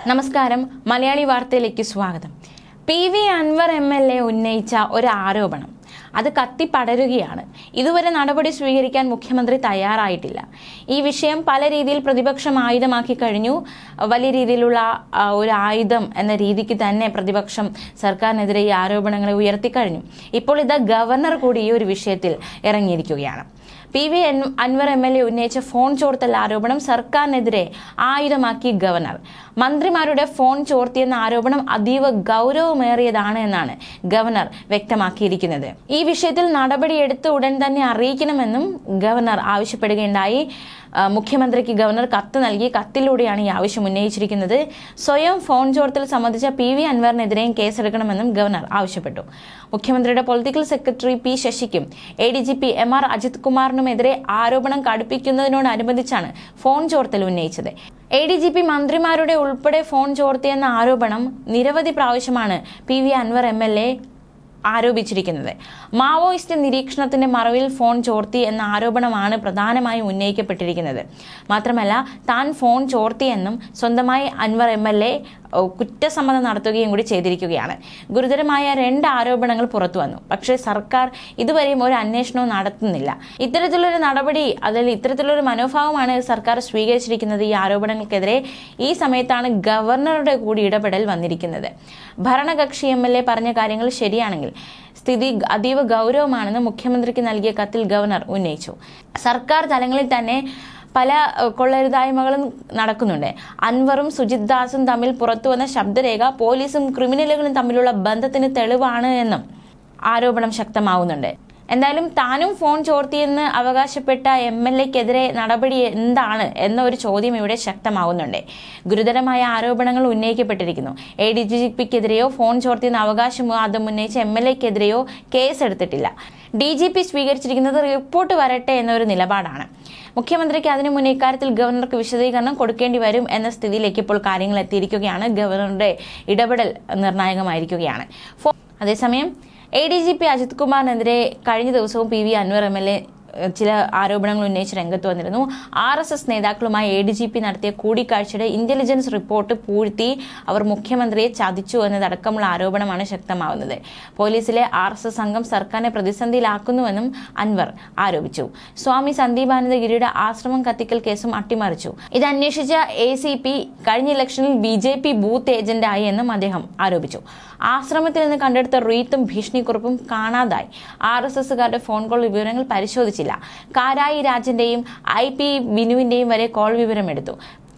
നമസ്കാരം. മലയാളി വാർത്തയിലേക്ക് സ്വാഗതം. PV അൻവർ MLA ഉന്നയിച്ച ഒരു ആരോപണം അത് കത്തിപ്പടരുകയാണ്. ഇതുവരെ നടപടി സ്വീകരിക്കാൻ മുഖ്യമന്ത്രി തയ്യാറായിട്ടില്ല. ഈ വിഷയം പല രീതിയിൽ പ്രതിപക്ഷം ആയുധമാക്കി കഴിഞ്ഞു. വലിയ രീതിയിലുള്ള ഒരു ആയുധം എന്ന രീതിക്ക് തന്നെ പ്രതിപക്ഷം സർക്കാരിനെതിരെ ഈ ആരോപണങ്ങളെ ഉയർത്തിക്കഴിഞ്ഞു. ഇപ്പോൾ ഇത് ഗവർണർ കൂടി ഈ ഒരു വിഷയത്തിൽ ഇറങ്ങിയിരിക്കുകയാണ്. PV അൻവർ MLA ഉന്നയിച്ച ഫോൺ ചോർത്തൽ ആരോപണം സർക്കാരിനെതിരെ ആയുധമാക്കി ഗവർണർ. മന്ത്രിമാരുടെ ഫോൺ ചോർത്തിയെന്ന ആരോപണം അതീവ ഗൗരവമേറിയതാണ് എന്നാണ് ഗവർണർ വ്യക്തമാക്കിയിരിക്കുന്നത്. ഈ വിഷയത്തിൽ നടപടിയെടുത്ത് ഉടൻ തന്നെ അറിയിക്കണമെന്നും ഗവർണർ ആവശ്യപ്പെടുകയുണ്ടായി. മുഖ്യമന്ത്രിക്ക് ഗവർണർ കത്ത് നൽകി. കത്തിലൂടെയാണ് ഈ ആവശ്യം ഉന്നയിച്ചിരിക്കുന്നത്. സ്വയം ഫോൺ ചോർത്തൽ സംബന്ധിച്ച PV അൻവറിനെതിരെയും കേസെടുക്കണമെന്നും ഗവർണർ ആവശ്യപ്പെട്ടു. മുഖ്യമന്ത്രിയുടെ പൊളിറ്റിക്കൽ സെക്രട്ടറി P ശശിക്കും ADGP MR അജിത് കുമാറിനുമെതിരെ ആരോപണം കടുപ്പിക്കുന്നതിനോടനുബന്ധിച്ചാണ് ഫോൺ ചോർത്തൽ ഉന്നയിച്ചത്. ADGP മന്ത്രിമാരുടെ ഉൾപ്പെടെ ഫോൺ ചോർത്തിയെന്ന ആരോപണം നിരവധി പ്രാവശ്യമാണ് PV അൻവർ MLA ആരോപിച്ചിരിക്കുന്നത്. മാവോയിസ്റ്റ് നിരീക്ഷണത്തിന്റെ മറവിൽ ഫോൺ ചോർത്തി എന്ന ആരോപണമാണ് പ്രധാനമായും ഉന്നയിക്കപ്പെട്ടിരിക്കുന്നത്. മാത്രമല്ല, താൻ ഫോൺ ചോർത്തിയെന്നും സ്വന്തമായി അൻവർ MLA കുറ്റസമ്മതം നടത്തുകയും കൂടി ചെയ്തിരിക്കുകയാണ്. ഗുരുതരമായ 2 ആരോപണങ്ങൾ പുറത്തു വന്നു. പക്ഷേ സർക്കാർ ഇതുവരെയും ഒരു അന്വേഷണവും നടത്തുന്നില്ല. ഇത്തരത്തിലൊരു നടപടി, അല്ലെങ്കിൽ ഇത്തരത്തിലൊരു മനോഭാവമാണ് സർക്കാർ സ്വീകരിച്ചിരിക്കുന്നത് ഈ ആരോപണങ്ങൾക്കെതിരെ. ഈ സമയത്താണ് ഗവർണറുടെ കൂടി ഇടപെടൽ വന്നിരിക്കുന്നത്. ഭരണകക്ഷി MLA പറഞ്ഞ കാര്യങ്ങൾ ശരിയാണെങ്കിൽ സ്ഥിതി അതീവ ഗൗരവമാണെന്ന് മുഖ്യമന്ത്രിക്ക് നൽകിയ കത്തിൽ ഗവർണർ ഉന്നയിച്ചു. സർക്കാർ തലങ്ങളിൽ തന്നെ പല കൊള്ളരുതായ്മകളും നടക്കുന്നുണ്ട്. അൻവറും സുജിത് ദാസും തമ്മിൽ പുറത്തുവന്ന ശബ്ദരേഖ പോലീസും ക്രിമിനലുകളും തമ്മിലുള്ള ബന്ധത്തിന് തെളിവാണ് എന്നും ആരോപണം ശക്തമാവുന്നുണ്ട്. എന്തായാലും താനും ഫോൺ ചോർത്തിയെന്ന് അവകാശപ്പെട്ട MLAക്കെതിരെ നടപടി എന്താണ് എന്ന ഒരു ചോദ്യം ഇവിടെ ശക്തമാവുന്നുണ്ട്. ഗുരുതരമായ ആരോപണങ്ങൾ ഉന്നയിക്കപ്പെട്ടിരിക്കുന്നു. ADGPക്കെതിരെയോ ഫോൺ ചോർത്തിയെന്ന അവകാശവാദം ഉന്നയിച്ച MLAക്കെതിരെയോ കേസെടുത്തിട്ടില്ല. DGP സ്വീകരിച്ചിരിക്കുന്നത് റിപ്പോർട്ട് വരട്ടെ എന്നൊരു നിലപാടാണ്. മുഖ്യമന്ത്രിക്ക് അതിനു മുന്നേ ഇക്കാര്യത്തിൽ ഗവർണർക്ക് വിശദീകരണം കൊടുക്കേണ്ടി വരും എന്ന സ്ഥിതിയിലേക്ക് ഇപ്പോൾ കാര്യങ്ങൾ എത്തിയിരിക്കുകയാണ്. ഗവർണറുടെ ഇടപെടൽ നിർണായകമായിരിക്കുകയാണ്. അതേസമയം ADGP അജിത് കുമാറിനെതിരെ കഴിഞ്ഞ ദിവസവും PV അൻവർ MLA ചില ആരോപണങ്ങൾ ഉന്നയിച്ച് രംഗത്ത് വന്നിരുന്നു. RSS നേതാക്കളുമായി ADGP നടത്തിയ കൂടിക്കാഴ്ചയുടെ ഇന്റലിജൻസ് റിപ്പോർട്ട് പൂഴ്ത്തി അവർ മുഖ്യമന്ത്രിയെ ചതിച്ചു എന്നതടക്കമുള്ള ആരോപണമാണ് ശക്തമാവുന്നത്. പോലീസിലെ RSS സംഘം സർക്കാരിനെ പ്രതിസന്ധിയിലാക്കുന്നുവെന്നും അൻവർ ആരോപിച്ചു. സ്വാമി സന്ദീപാനന്ദഗിരിയുടെ ആശ്രമം കത്തിക്കൽ കേസും അട്ടിമറിച്ചു. ഇത് അന്വേഷിച്ച ACP കഴിഞ്ഞ ഇലക്ഷനിൽ BJP ബൂത്ത് ഏജന്റായി എന്നും അദ്ദേഹം ആരോപിച്ചു. ആശ്രമത്തിൽ നിന്ന് കണ്ടെടുത്ത റീത്തും ഭീഷണിക്കുറിപ്പും കാണാതായി. RSSകാരുടെ ഫോൺ കോൾ വിവരങ്ങൾ പരിശോധിച്ചില്ല. കാരായി രാജന്റെയും IP ബിനുവിന്റെയും വരെ കോൾ വിവരം എടുത്തു.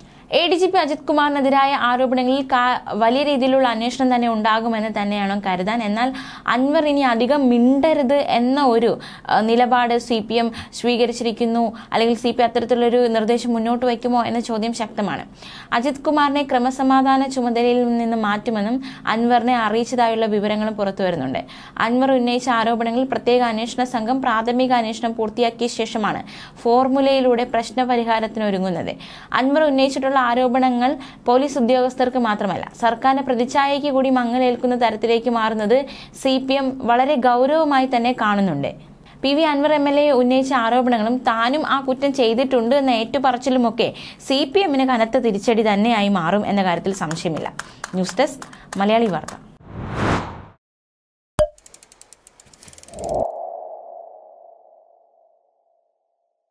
ADGP അജിത് കുമാറിനെതിരായ ആരോപണങ്ങളിൽ വലിയ രീതിയിലുള്ള അന്വേഷണം തന്നെ ഉണ്ടാകുമെന്ന് തന്നെയാണ് കരുതാൻ. എന്നാൽ അൻവർ ഇനി അധികം മിണ്ടരുത് എന്ന ഒരു നിലപാട് CPM സ്വീകരിച്ചിരിക്കുന്നു. അല്ലെങ്കിൽ CPM അത്തരത്തിലൊരു നിർദ്ദേശം മുന്നോട്ട് വയ്ക്കുമോ എന്ന ചോദ്യം ശക്തമാണ്. അജിത് കുമാറിനെ ക്രമസമാധാന ചുമതലയിൽ നിന്ന് മാറ്റുമെന്നും അൻവറിനെ അറിയിച്ചതായുള്ള വിവരങ്ങളും പുറത്തു വരുന്നുണ്ട്. അൻവർ ഉന്നയിച്ച ആരോപണങ്ങളിൽ പ്രത്യേക അന്വേഷണ സംഘം പ്രാഥമിക അന്വേഷണം പൂർത്തിയാക്കിയ ശേഷമാണ് ഫോർമുലയിലൂടെ പ്രശ്നപരിഹാരത്തിനൊരുങ്ങുന്നത്. അൻവർ ഉന്നയിച്ചിട്ടുള്ള ആരോപണങ്ങൾ പോലീസ് ഉദ്യോഗസ്ഥർക്ക് മാത്രമല്ല സർക്കാരിന്റെ പ്രതിച്ഛായയ്ക്ക് കൂടി മങ്ങലേൽക്കുന്ന തരത്തിലേക്ക് മാറുന്നത് CPM വളരെ ഗൗരവമായി തന്നെ കാണുന്നുണ്ട്. PV അൻവർ MLA ഉന്നയിച്ച ആരോപണങ്ങളും താനും ആ കുറ്റം ചെയ്തിട്ടുണ്ട് എന്ന ഏറ്റുപറച്ചിലുമൊക്കെ CPMന് കനത്ത തിരിച്ചടി തന്നെയായി മാറും എന്ന കാര്യത്തിൽ സംശയമില്ല. ന്യൂസ് ഡെസ്ക് മലയാളി വാർത്ത.